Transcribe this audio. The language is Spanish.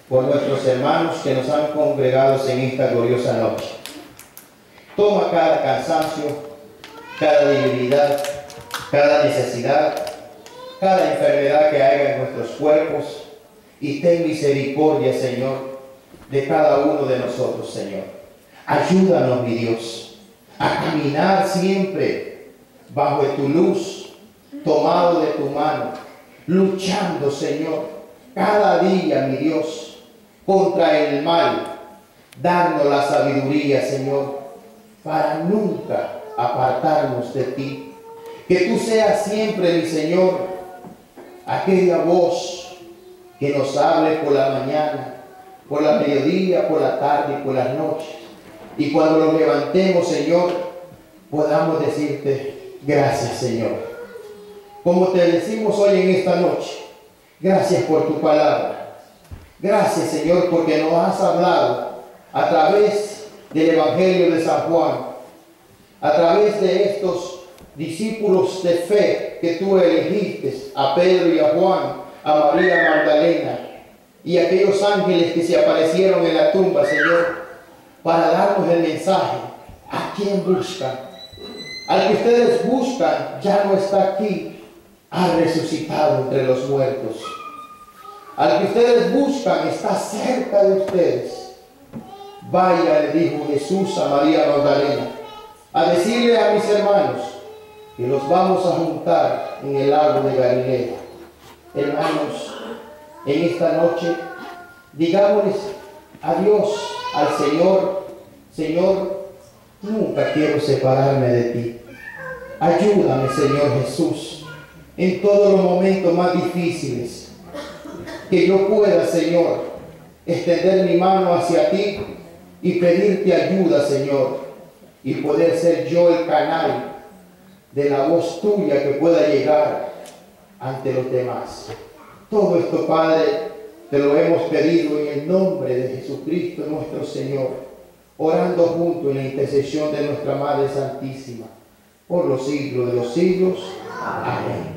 por nuestros hermanos que nos han congregado en esta gloriosa noche. Toma cada cansancio, cada debilidad, cada necesidad, cada enfermedad que haya en nuestros cuerpos y ten misericordia, Señor, de cada uno de nosotros, Señor. Ayúdanos, mi Dios, a caminar siempre bajo tu luz, tomado de tu mano, luchando, Señor, cada día, mi Dios, contra el mal. Darnos la sabiduría, Señor, para nunca apartarnos de ti. Que tú seas siempre, mi Señor, aquella voz que nos hable por la mañana, por la mediodía, por la tarde y por las noches. Y cuando nos levantemos, Señor, podamos decirte, gracias, Señor. Como te decimos hoy en esta noche, gracias por tu palabra. Gracias, Señor, porque nos has hablado a través del Evangelio de San Juan, a través de estos discípulos de fe que tú elegiste, a Pedro y a Juan, a María Magdalena y aquellos ángeles que se aparecieron en la tumba, Señor, para darnos el mensaje. ¿A quién buscan? Al que ustedes buscan ya no está aquí, ha resucitado entre los muertos. Al que ustedes buscan está cerca de ustedes. Vaya, le dijo Jesús a María Magdalena, a decirle a mis hermanos que los vamos a juntar en el lago de Galilea. Hermanos, en esta noche, digámosles adiós al Señor. Señor, nunca quiero separarme de ti. Ayúdame, Señor Jesús, en todos los momentos más difíciles. Que yo pueda, Señor, extender mi mano hacia ti y pedirte ayuda, Señor, y poder ser yo el canal de la voz tuya que pueda llegar ante los demás. Todo esto, Padre, te lo hemos pedido en el nombre de Jesucristo nuestro Señor, orando junto en la intercesión de nuestra Madre Santísima, por los siglos de los siglos. Amén.